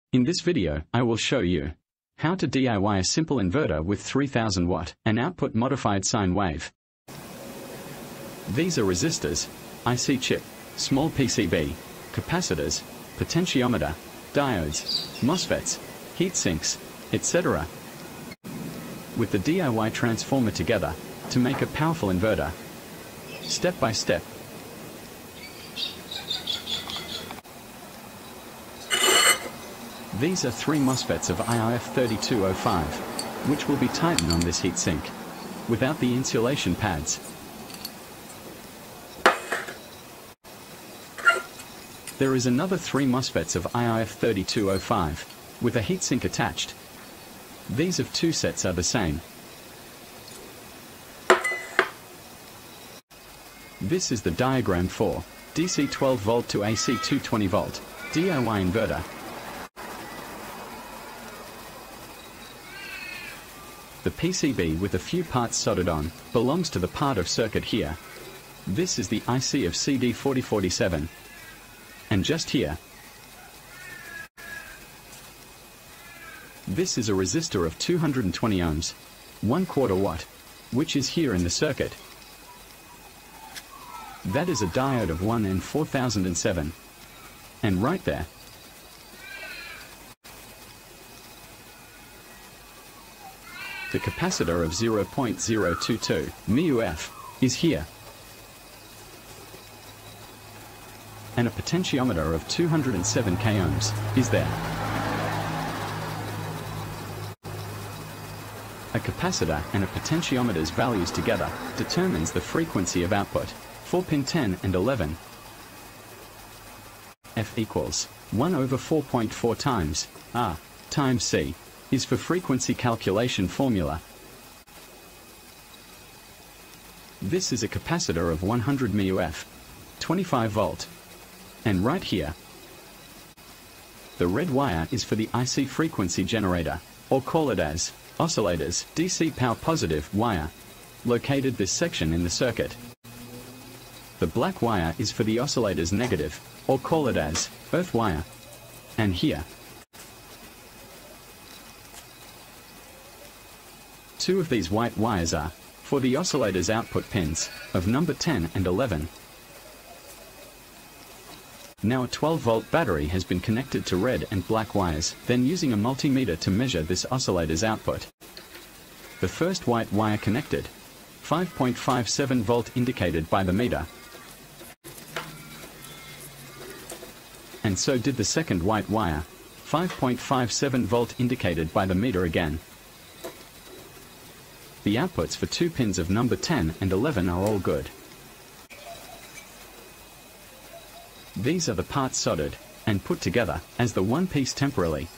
In this video, I will show you how to DIY a simple inverter with 3000 watt and output modified sine wave. These are resistors, IC chip, small PCB, capacitors, potentiometer, diodes, MOSFETs, heat sinks, etc. With the DIY transformer together to make a powerful inverter. Step by step. These are 3 MOSFETs of IIF3205, which will be tightened on this heatsink, without the insulation pads. There is another 3 MOSFETs of IIF3205, with a heatsink attached. These of 2 sets are the same. This is the diagram for DC 12 volt to AC 220 volt DIY inverter. The PCB with a few parts soldered on belongs to the part of circuit here. This is the IC of CD4047. And just here, this is a resistor of 220 ohms, 1/4 watt, which is here in the circuit. That is a diode of 1N4007. And right there, the capacitor of 0.022 μF is here. And a potentiometer of 207 k ohms is there. A capacitor and a potentiometer's values together determines the frequency of output for pin 10 and 11. F equals 1/4.4 times R times C is for frequency calculation formula. This is a capacitor of 100 μF, 25 volt. And right here, the red wire is for the IC frequency generator, or call it as oscillators DC power positive wire, located this section in the circuit. The black wire is for the oscillator's negative, or call it as earth wire. And here, 2 of these white wires are for the oscillator's output pins of number 10 and 11. Now a 12-volt battery has been connected to red and black wires, then using a multimeter to measure this oscillator's output. The first white wire connected, 5.57 volt indicated by the meter. And so did the second white wire, 5.57 volt indicated by the meter again. The outputs for 2 pins of number 10 and 11 are all good. These are the parts soldered and put together as the one piece temporarily.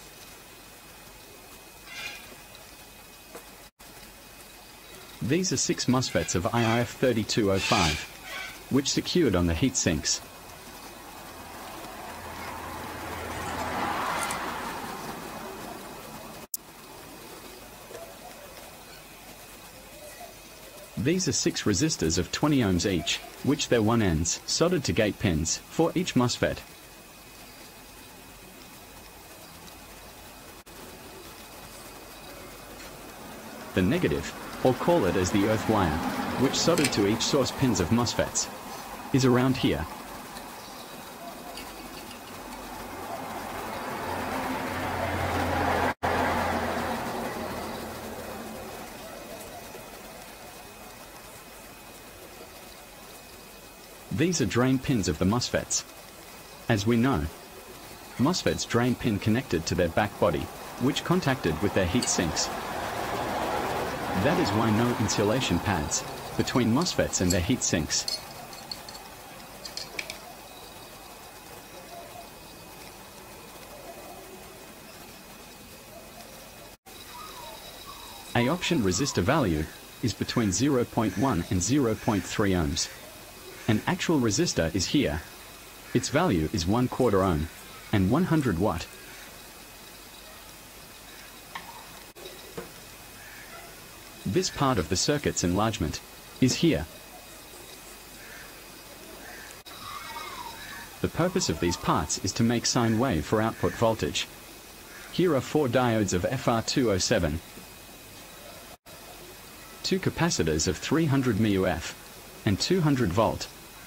These are 6 MOSFETs of IIF3205, which secured on the heat sinks. These are 6 resistors of 20 ohms each, which their 1 ends soldered to gate pins for each MOSFET. The negative, or call it as the earth wire, which soldered to each source pins of MOSFETs, is around here. These are drain pins of the MOSFETs. As we know, MOSFETs drain pin connected to their back body, which contacted with their heat sinks. That is why no insulation pads between MOSFETs and their heat sinks. A option resistor value is between 0.1 and 0.3 ohms. An actual resistor is here. Its value is 1/4 ohm and 100 watt. This part of the circuit's enlargement is here. The purpose of these parts is to make sine wave for output voltage. Here are 4 diodes of FR207, 2 capacitors of 300 μF and 200 volt.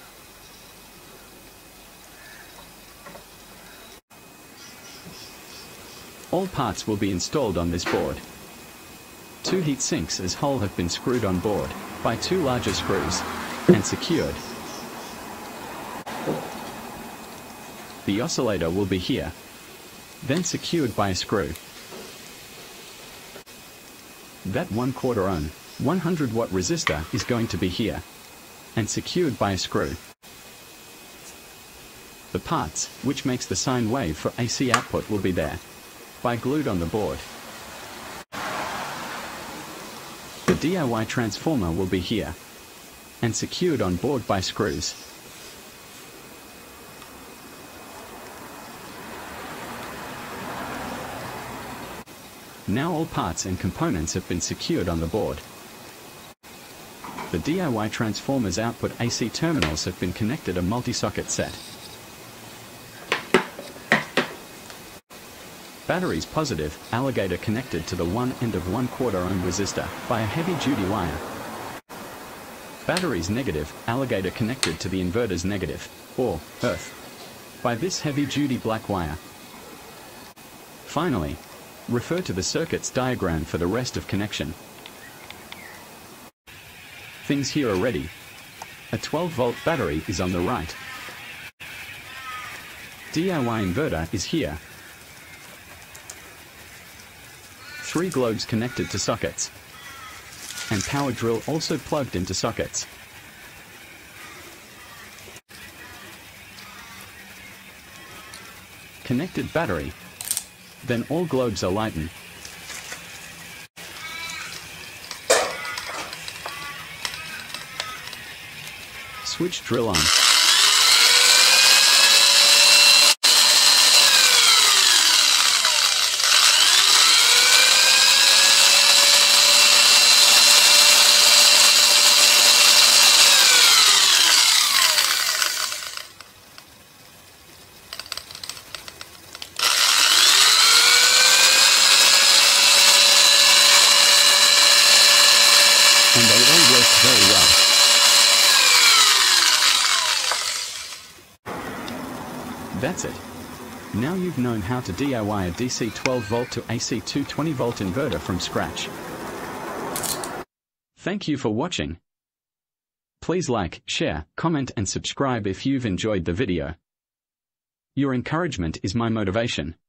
All parts will be installed on this board. 2 heat sinks as whole have been screwed on board by 2 larger screws and secured. The oscillator will be here, then secured by a screw. That 1/4 ohm, 100 watt resistor is going to be here, and secured by a screw. The parts, which makes the sine wave for AC output, will be there, by glued on the board. The DIY transformer will be here, and secured on board by screws. Now all parts and components have been secured on the board. The DIY transformer's output AC terminals have been connected a multi-socket set. Batteries positive, alligator connected to the one end of 1/4 ohm resistor by a heavy-duty wire. Batteries negative, alligator connected to the inverter's negative, or earth, by this heavy-duty black wire. Finally, refer to the circuit's diagram for the rest of connection. Things here are ready. A 12-volt battery is on the right. DIY inverter is here. 3 globes connected to sockets. And power drill also plugged into sockets. Connected battery. Then all globes are lightened. Switch drill on. And they all work very well. That's it. Now you've known how to DIY a DC 12-volt to AC 220-volt inverter from scratch. Thank you for watching. Please like, share, comment and subscribe if you've enjoyed the video. Your encouragement is my motivation.